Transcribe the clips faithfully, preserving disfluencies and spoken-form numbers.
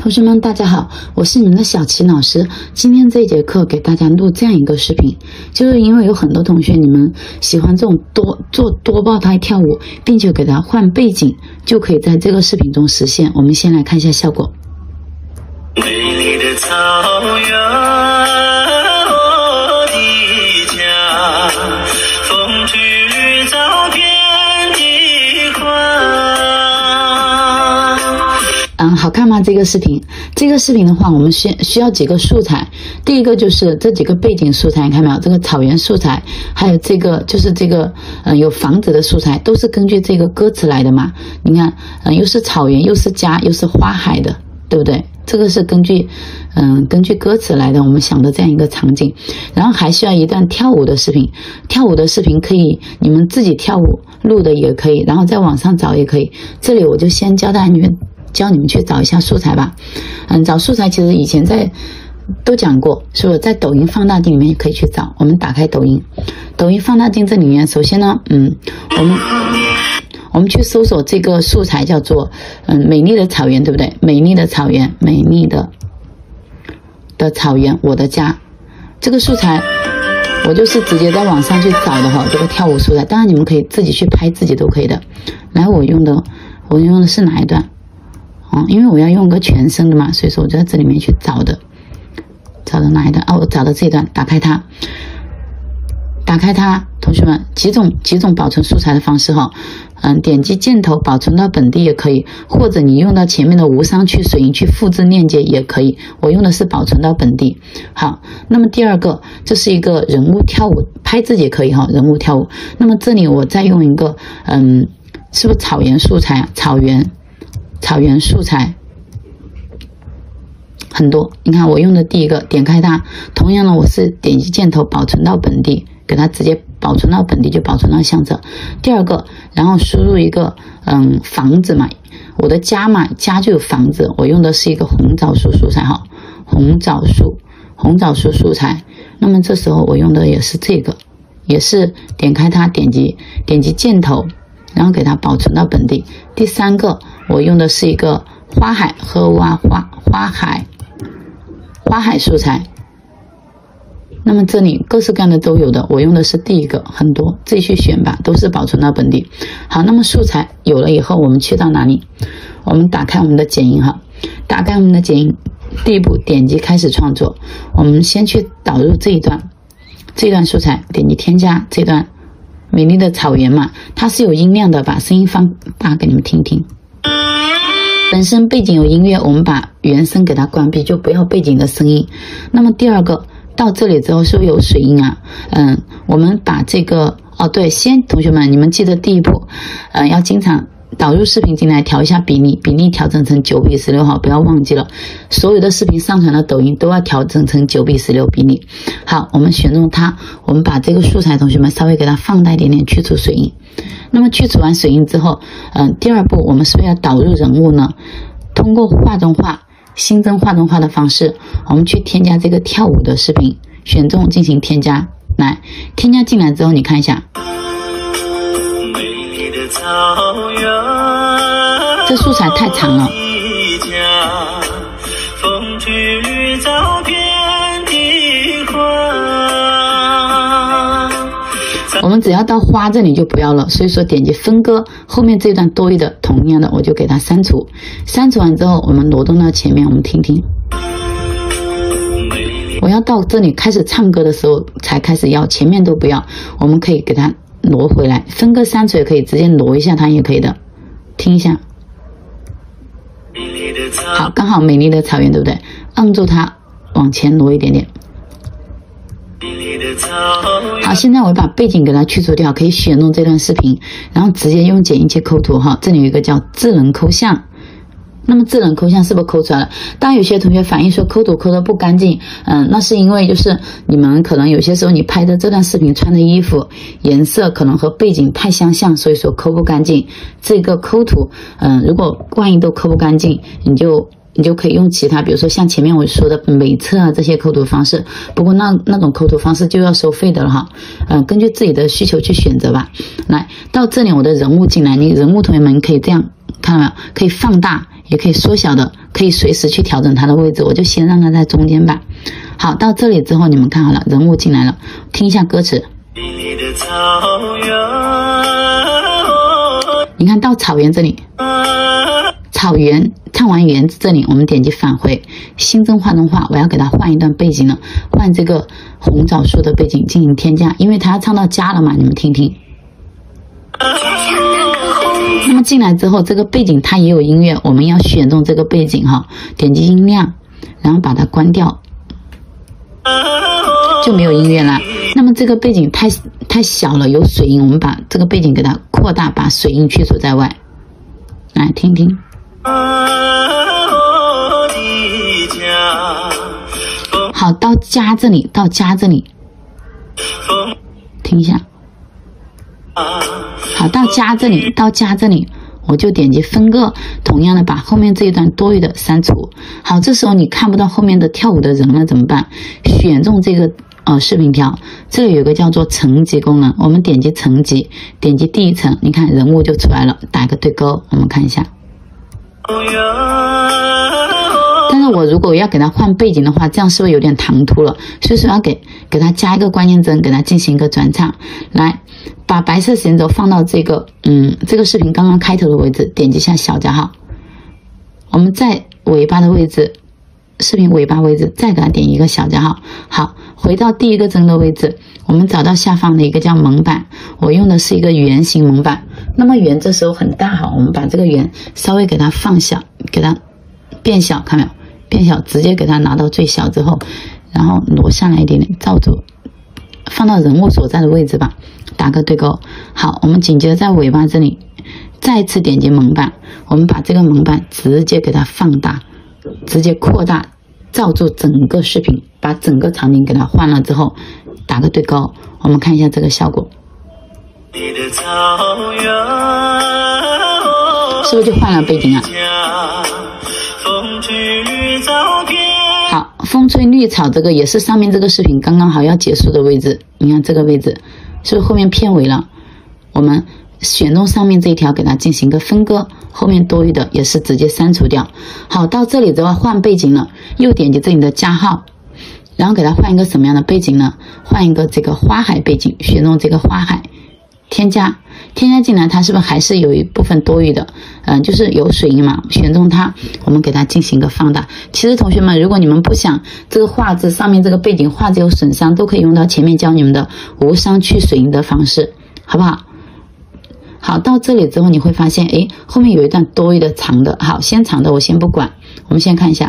同学们大家好，我是你们的小琪老师。今天这一节课给大家录这样一个视频，就是因为有很多同学你们喜欢这种多做多胞胎跳舞，并且给它换背景，就可以在这个视频中实现。我们先来看一下效果。美丽的草原，我的家，风去早遍地宽。嗯，好看吗？这个视频，这个视频的话，我们需需要几个素材。第一个就是这几个背景素材，你看没有？这个草原素材，还有这个就是这个呃有房子的素材，都是根据这个歌词来的嘛。你看，嗯、呃，又是草原，又是家，又是花海的，对不对？这个是根据嗯、呃、根据歌词来的，我们想的这样一个场景。然后还需要一段跳舞的视频，跳舞的视频可以你们自己跳舞录的也可以，然后在网上找也可以。这里我就先教大家你们。教你们去找一下素材吧。嗯，找素材其实以前在都讲过，是不是？在抖音放大镜里面也可以去找。我们打开抖音，抖音放大镜这里面，首先呢，嗯，我们我们去搜索这个素材叫做嗯美丽的草原，对不对？美丽的草原，美丽的的草原，我的家。这个素材我就是直接在网上去找的哈，这个跳舞素材。当然你们可以自己去拍，自己都可以的。来，我用的我用的是哪一段？嗯，因为我要用个全身的嘛，所以说我就在这里面去找的，找的哪一段？哦，我找的这一段，打开它，打开它，同学们，几种几种保存素材的方式哈，嗯，点击箭头保存到本地也可以，或者你用到前面的无伤去水印去复制链接也可以，我用的是保存到本地。好，那么第二个，这是一个人物跳舞，拍自己也可以哈，人物跳舞。那么这里我再用一个，嗯，是不是草原素材啊？草原。草原素材很多，你看我用的第一个，点开它，同样呢我是点击箭头保存到本地，给它直接保存到本地就保存到相册。第二个，然后输入一个嗯房子嘛，我的家嘛，家就有房子，我用的是一个红枣树素材哈，红枣树红枣树素材。那么这时候我用的也是这个，也是点开它，点击点击箭头，然后给它保存到本地。第三个，我用的是一个花海和蛙花花海花海素材。那么这里各式各样的都有的，我用的是第一个，很多自己去选吧，都是保存到本地。好，那么素材有了以后，我们去到哪里？我们打开我们的剪映哈，打开我们的剪映，第一步点击开始创作。我们先去导入这一段，这一段素材，点击添加这段。美丽的草原嘛，它是有音量的，把声音放大给你们听听。本身背景有音乐，我们把原声给它关闭，就不要背景的声音。那么第二个，到这里之后是不是有水印啊？嗯，我们把这个哦对，先同学们你们记得第一步，嗯，要经常导入视频进来调一下比例，比例调整成九比十六哈，不要忘记了，所有的视频上传到抖音都要调整成九比十六比例。好，我们选中它，我们把这个素材同学们稍微给它放大一点点，去除水印。那么去除完水印之后，嗯，第二步我们是不是要导入人物呢？通过画中画、新增画中画的方式，我们去添加这个跳舞的视频，选中进行添加。来，添加进来之后，你看一下。这素材太长了，我们只要到花这里就不要了，所以说点击分割，后面这段多余的同样的我就给它删除。删除完之后，我们挪动到前面，我们听听。我要到这里开始唱歌的时候才开始要，前面都不要，我们可以给它挪回来，分割删除也可以，直接挪一下它也可以的。听一下，好，刚好美丽的草原，对不对？按住它往前挪一点点。好，现在我把背景给它去除掉，可以选中这段视频，然后直接用剪映器抠图哈。这里有一个叫智能抠像。那么智能抠像是不是抠出来了？当然有些同学反映说抠图抠得不干净，嗯，那是因为就是你们可能有些时候你拍的这段视频穿的衣服颜色可能和背景太相像，所以说抠不干净。这个抠图，嗯，如果万一都抠不干净，你就你就可以用其他，比如说像前面我说的美测啊这些抠图方式，不过那那种抠图方式就要收费的了哈，嗯、呃，根据自己的需求去选择吧。来到这里，我的人物进来，你人物同学们可以这样看到没有？可以放大，也可以缩小的， 可以随时去调整它的位置，我就先让它在中间吧。好，到这里之后你们看好了，人物进来了，听一下歌词。你看到草原这里，草原唱完园子这里，我们点击返回，新增画中画，我要给它换一段背景了，换这个红枣树的背景进行添加，因为它要唱到家了嘛，你们听听。那么进来之后，这个背景它也有音乐，我们要选中这个背景哈，点击音量，然后把它关掉，就没有音乐了。那么这个背景太太小了，有水印，我们把这个背景给它扩大，把水印去除在外。来听听。好，到家这里，到家这里，听一下。好，到家这里，到家这里，我就点击分割，同样的把后面这一段多余的删除。好，这时候你看不到后面的跳舞的人了怎么办？选中这个呃视频条，这里有个叫做层级功能，我们点击层级，点击第一层，你看人物就出来了，打一个对勾，我们看一下。但是我如果要给它换背景的话，这样是不是有点唐突了？所以说要给给它加一个关键帧，给它进行一个转场。来，把白色时间轴放到这个嗯这个视频刚刚开头的位置，点击一下小加号。我们在尾巴的位置，视频尾巴位置再给它点一个小加号。好，回到第一个帧的位置，我们找到下方的一个叫蒙版，我用的是一个圆形蒙版。那么圆这时候很大哈，我们把这个圆稍微给它放小，给它变小，看没有？变小，直接给它拿到最小之后，然后挪下来一点点，罩住，放到人物所在的位置吧，打个对勾。好，我们紧接着在尾巴这里再次点击蒙版，我们把这个蒙版直接给它放大，直接扩大，罩住整个视频，把整个场景给它换了之后，打个对勾，我们看一下这个效果。是不是就换了背景啊？好，风吹绿草这个也是上面这个视频刚刚好要结束的位置，你看这个位置是不是后面片尾了？我们选中上面这一条给它进行一个分割，后面多余的也是直接删除掉。好，到这里之后换背景了，又点击这里的加号，然后给它换一个什么样的背景呢？换一个这个花海背景，选中这个花海，添加，添加进来，它是不是还是有一部分多余的？嗯、呃，就是有水印嘛，选中它，我们给它进行一个放大。其实同学们，如果你们不想这个画质上面这个背景画质有损伤，都可以用到前面教你们的无伤去水印的方式，好不好？好，到这里之后你会发现，诶，后面有一段多余的长的，好，先长的我先不管，我们先看一下。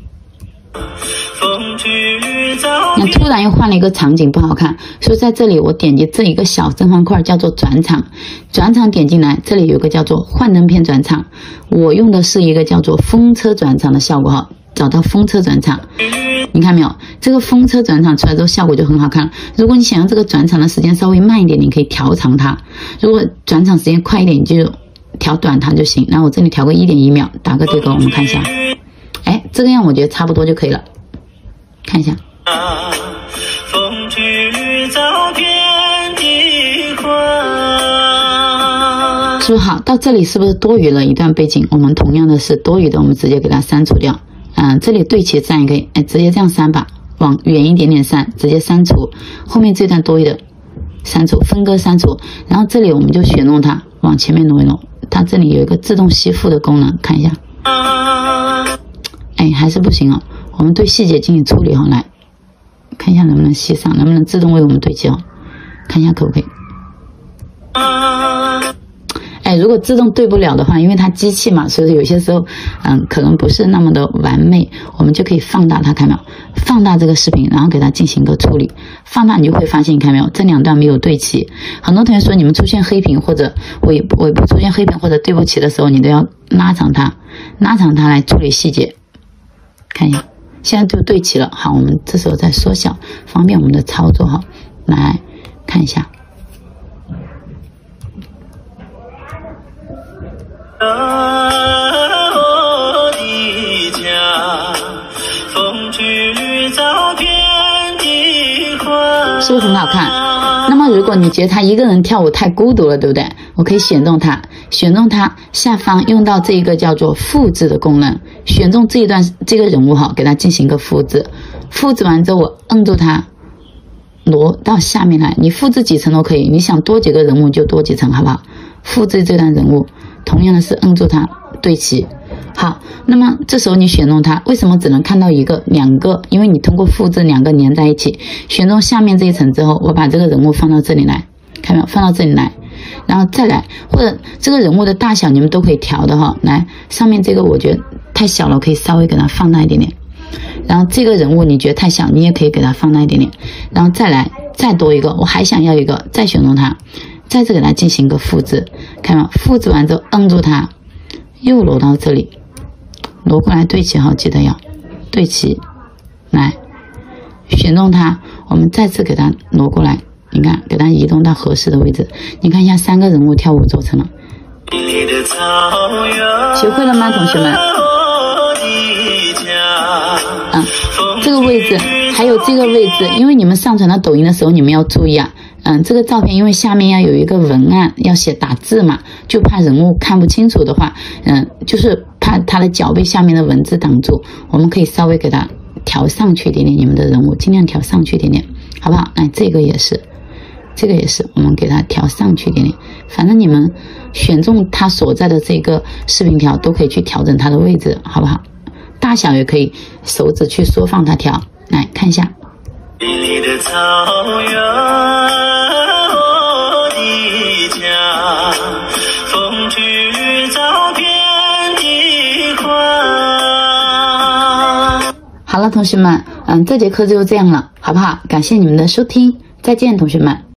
那突然又换了一个场景，不好看，所以在这里我点击这一个小正方块叫做转场，转场点进来，这里有个叫做幻灯片转场，我用的是一个叫做风车转场的效果哈，找到风车转场，你看没有？这个风车转场出来之后效果就很好看。如果你想要这个转场的时间稍微慢一点，你可以调长它；如果转场时间快一点，你就调短它就行。那我这里调个 一点一秒，打个对勾，我们看一下。哎，这个样我觉得差不多就可以了。看一下。是不是好？到这里是不是多余了一段背景？我们同样的是多余的，我们直接给它删除掉。嗯，这里对齐这样也可以，哎，直接这样删吧，往远一点点删，直接删除。后面这段多余的删除，分割删除。然后这里我们就选中它，往前面挪一挪。它这里有一个自动吸附的功能，看一下。哎，还是不行哦。我们对细节进行处理哈，来看一下能不能吸上，能不能自动为我们对齐哦，看一下可不可以。哎，如果自动对不了的话，因为它机器嘛，所以有些时候嗯可能不是那么的完美，我们就可以放大它，看没有？放大这个视频，然后给它进行一个处理。放大你就会发现，你看没有？这两段没有对齐。很多同学说你们出现黑屏或者尾尾部出现黑屏或者对不齐的时候，你都要拉长它，拉长它来处理细节。看一下。现在就对齐了，好，我们这时候再缩小，方便我们的操作哈。来看一下，是不是很好看？那么如果你觉得他一个人跳舞太孤独了，对不对？我可以选中他， 选中它，下方用到这一个叫做复制的功能，选中这一段这个人物哈，给它进行一个复制。复制完之后，我摁住它，挪到下面来。你复制几层都可以，你想多几个人物就多几层，好不好？复制这段人物，同样的是摁住它，对齐。好，那么这时候你选中它，为什么只能看到一个、两个？因为你通过复制两个连在一起。选中下面这一层之后，我把这个人物放到这里来，看到没有？放到这里来，然后再来，或者这个人物的大小你们都可以调的哈。来，上面这个我觉得太小了，可以稍微给它放大一点点。然后这个人物你觉得太小，你也可以给它放大一点点。然后再来，再多一个，我还想要一个，再选中它，再次给它进行一个复制，看到没有？复制完之后摁住它，又挪到这里。挪过来对齐哈，记得要对齐，来选中它，我们再次给它挪过来，你看给它移动到合适的位置，你看一下三个人物跳舞走成了，学会了吗，同学们？嗯，这个位置还有这个位置，因为你们上传到抖音的时候，你们要注意啊。嗯，这个照片因为下面要有一个文案，要写打字嘛，就怕人物看不清楚的话，嗯，就是怕他的脚被下面的文字挡住，我们可以稍微给它调上去一点点，你们的人物尽量调上去一点点，好不好？哎，这个也是，这个也是，我们给它调上去一点点，反正你们选中它所在的这个视频条都可以去调整它的位置，好不好？大小也可以手指去缩放它调，来看一下。美丽的草原，我的家，风去草遍地花。好了，同学们，嗯，这节课就这样了，好不好？感谢你们的收听，再见，同学们。